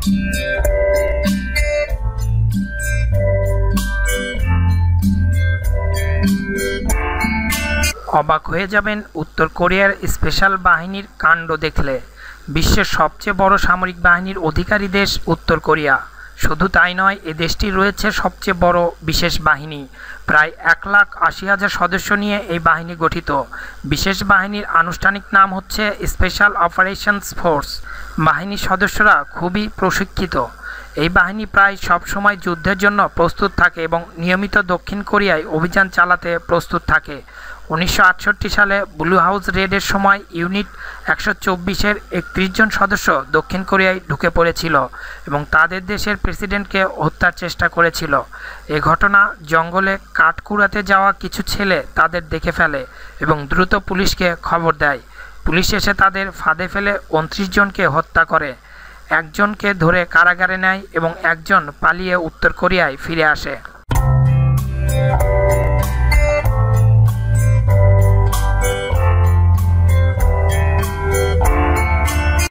অবাক হয়ে যাবেন উত্তর কোরিয়ার স্পেশাল বাহিনীর কাণ্ড দেখলে। বিশ্বের সবচেয়ে বড় সামরিক বাহিনীর অধিকারী দেশ উত্তর কোরিয়া। শুধু তাই নয়, এ দেশটির রয়েছে সবচেয়ে বড় বিশেষ বাহিনী। প্রায় 1,80,000 সদস্য নিয়ে এই বাহিনী গঠিত। বিশেষ বাহিনীর আনুষ্ঠানিক নাম হচ্ছে স্পেশাল অপারেশনস ফোর্স। বাহিনীর সদস্যরা খুবই প্রশিক্ষিত। এই বাহিনী প্রায় সব সময় যুদ্ধের জন্য প্রস্তুত থাকে এবং নিয়মিত দক্ষিণ কোরিয়ায় অভিযান চালাতে প্রস্তুত থাকে। 1968 সালে ব্লু হাউস রেডের সময় ইউনিট 124-এর 31 জন সদস্য দক্ষিণ কোরিয়ায় ঢুকে পড়েছিল এবং তাদের দেশের প্রেসিডেন্টকে হত্যার চেষ্টা করেছিল। এ ঘটনা জঙ্গলে কাঠ কুড়াতে যাওয়া কিছু ছেলে তাদের দেখে ফেলে এবং দ্রুত পুলিশকে খবর দেয়। পুলিশ এসে তাদের ফাঁদে ফেলে 29 জনকে হত্যা করে। একজনকে ধরে কারাগারে নেয় এবং একজন পালিয়ে উত্তর কোরিয়ায় ফিরে আসে।